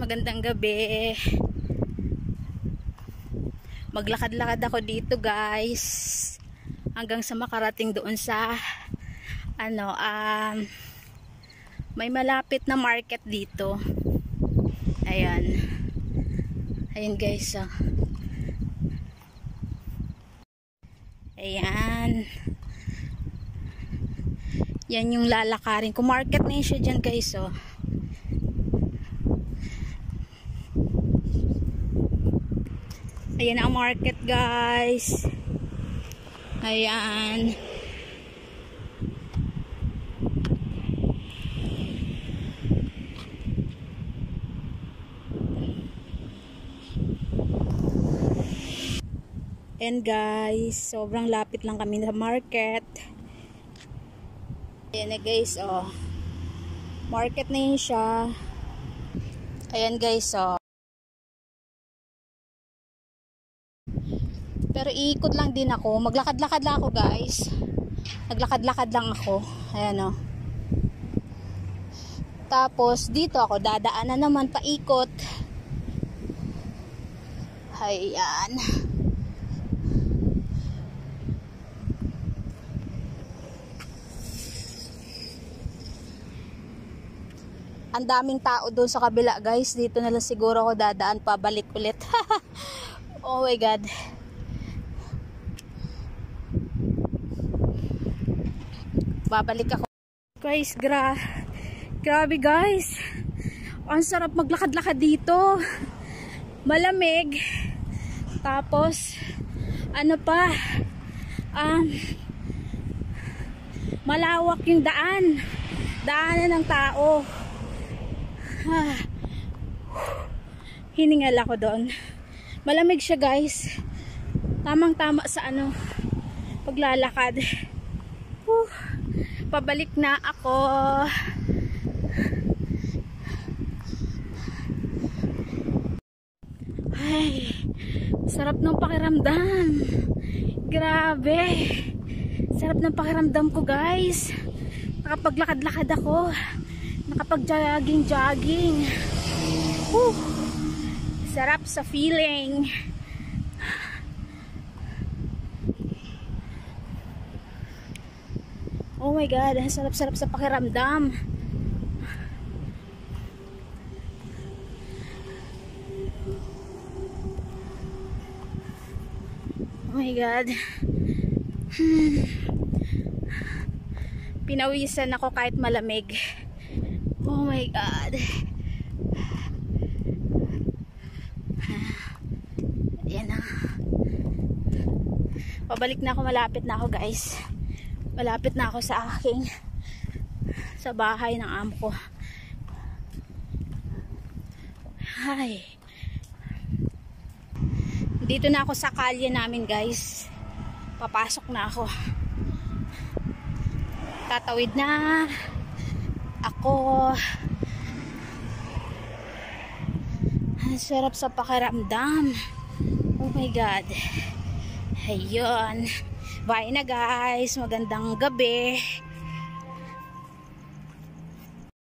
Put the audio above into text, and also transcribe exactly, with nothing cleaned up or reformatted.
magandang gabi. Maglakad-lakad ako dito guys hanggang sa makarating doon sa ano um, may malapit na market dito. Ayan. Ayan guys, oh. Ayan. Yan yung lalakarin ko. Market na yun siya dyan guys, oh. Ayan ang market guys. Ayan. And guys, sobrang lapit lang kami sa market. Ayan na guys, oh. Market na yun siya. Ayan guys, oh. Pero iikot lang din ako. Maglakad-lakad lang ako guys. Naglakad-lakad lang ako. Ayan, oh. Tapos dito ako dadaanan naman paikot. Ayan. Ang daming tao doon sa kabila guys. Dito na lang siguro ako dadaan pabalik ulit. Oh my god. Babalik ako. Guys, gra grabe guys. Ang sarap maglakad-lakad dito. Malamig. Tapos ano pa? Um, malawak yung daan. Daanan ng tao. Ah, hiningal ako doon. Malamig siya guys. Tamang tama sa ano paglalakad. uh, Pabalik na ako. Ay, sarap ng pakiramdam. Grabe. Sarap ng pakiramdam ko guys. Nakapaglakad-lakad ako. Nakapag-jogging-jogging. Uh, sarap sa feeling. Oh my god, ang sarap-sarap sa pakiramdam. Oh my god. Hmm. Pinawisan ako kahit malamig. Oh my god. Ayan na. Pabalik na ako, malapit na ako guys. Malapit na ako sa aking sa bahay ng amo ko. Ay. Dito na ako sa kalye namin guys. Papasok na ako. Tatawid na ako. Ang sarap sa pakiramdam. Oh my god. Ayun. Bye na guys. Magandang gabi.